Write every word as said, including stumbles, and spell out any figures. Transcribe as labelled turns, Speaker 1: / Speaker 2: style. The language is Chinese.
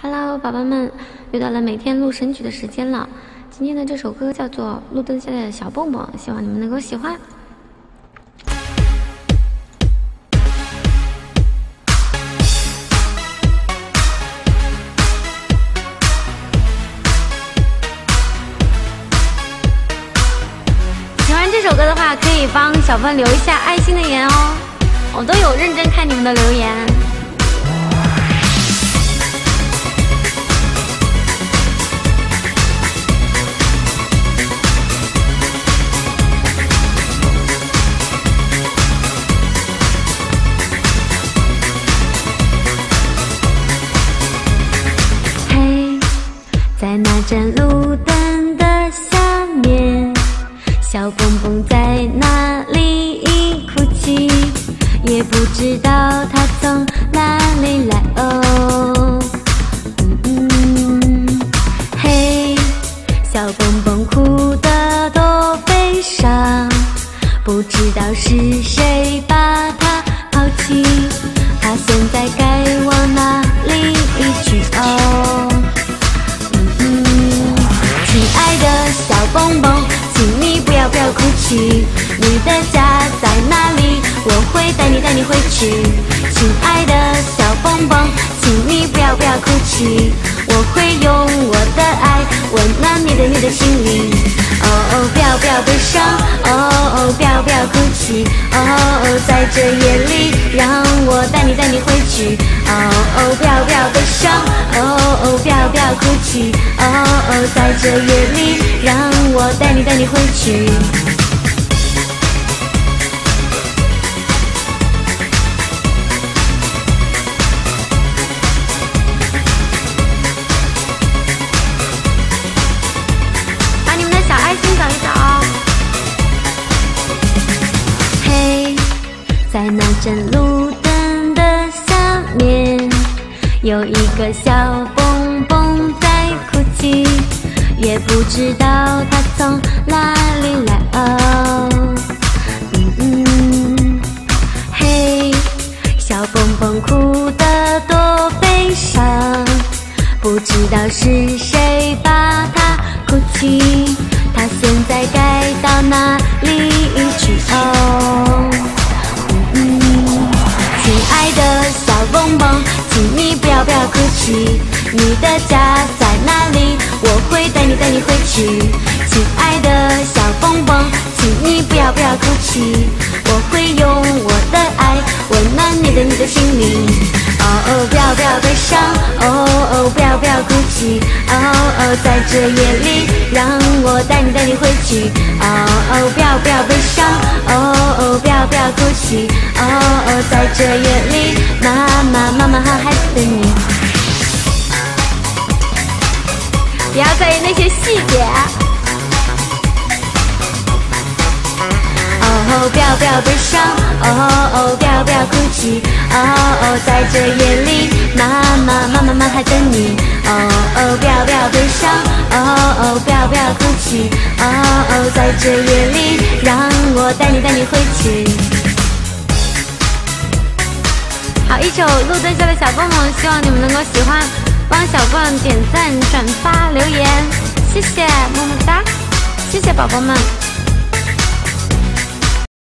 Speaker 1: Hello， 宝宝们，又到了每天录神曲的时间了。今天的这首歌叫做《路灯下的小蹦蹦》，希望你们能够喜欢。喜欢这首歌的话，可以帮小芬留一下爱心的言哦，我都有认真看你们的留言。在那盏路灯的下面，小蹦蹦在那里哭泣，也不知道他从哪里来哦。嗯嗯，嘿，小蹦蹦哭得多悲伤，不知道是谁把他抛弃，他现在该往哪里去哦？亲爱的小蹦蹦，请你不要不要哭泣，你的家在哪里？我会带你带你回去。亲爱的小蹦蹦，请你不要不要哭泣，我会用我的爱温暖你的你的心灵。哦哦，不要不要悲伤，哦哦，不要不要哭泣，哦哦，在这夜里让我带你带你回去。哦哦，不要不要悲伤，哦哦，不要不要哭泣，哦哦，在这夜里让我带你带你回去。把你们的小爱心找一找哦。嘿，在那盏路灯的下面，有一个小蹦蹦在哭泣，也不知道他从哪里来哦。嗯嗯，嘿，小蹦蹦哭得多悲伤，不知道是谁把他哭泣，他现在该到哪里去哦？嗯嗯，亲爱的小蹦蹦，请你不要不要哭泣，你的家在哪里？我会带你带你回去。亲爱的小蹦蹦，请你不要不要哭泣，我会用我的爱温暖你的你的心灵。哦哦，不要不要悲伤，哦哦，不要不要哭泣，哦哦，在这夜里让我带你带你回去。哦哦，不要不要悲伤，哦哦，不要不要哭泣，哦哦，在这夜里妈妈妈妈和孩子等你。不要在意那些细节。哦哦，不要不要悲伤，哦哦，不要不要哭泣，哦哦，在这夜里妈妈妈妈妈还等你。哦哦，不要不要悲伤，哦哦，不要不要哭泣，哦哦，在这夜里让我带你带你回去。好，一首《路灯下的小蹦蹦》，希望你们能够喜欢，帮小凤点赞、转发、留言，谢谢，么么哒，谢谢宝宝们。